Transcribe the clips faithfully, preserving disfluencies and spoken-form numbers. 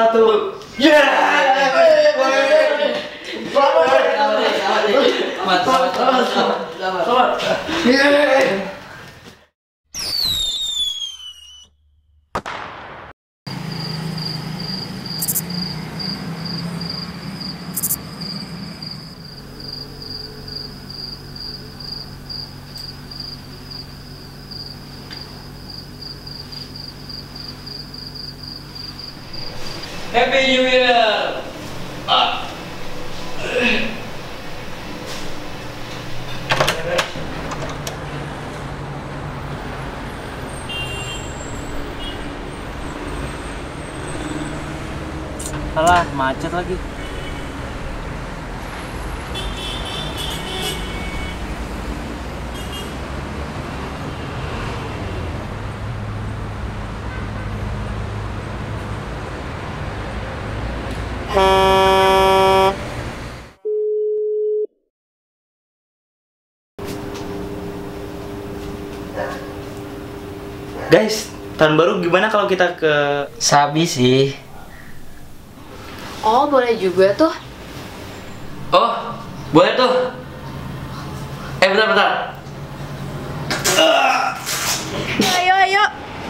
satu. Yeah. Selamat. Selamat, selamat, selamat, selamat, selamat. Yeah. Happy New Year. Ah. Alah, macet lagi. Guys, tahun baru gimana kalau kita ke Sabi sih. Oh, boleh juga tuh. Oh, boleh tuh. Eh, bentar, bentar. Ayo, ayo.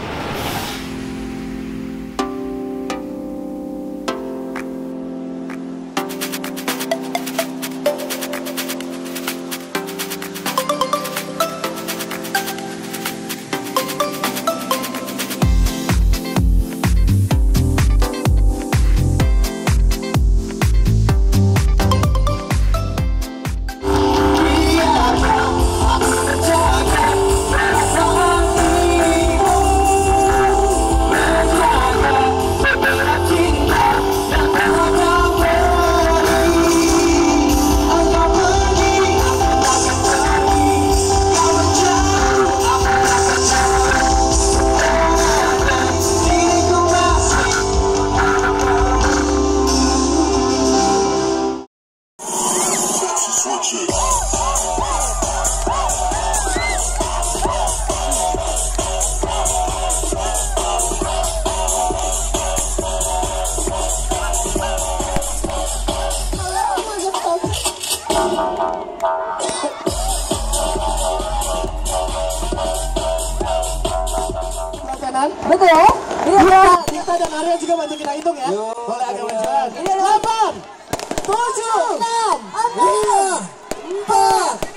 Betul ya? Iya, kita dan Arya juga bantu kita hitung ya. Boleh agak majuan. Ini delapan, tujuh, enam, lima, empat,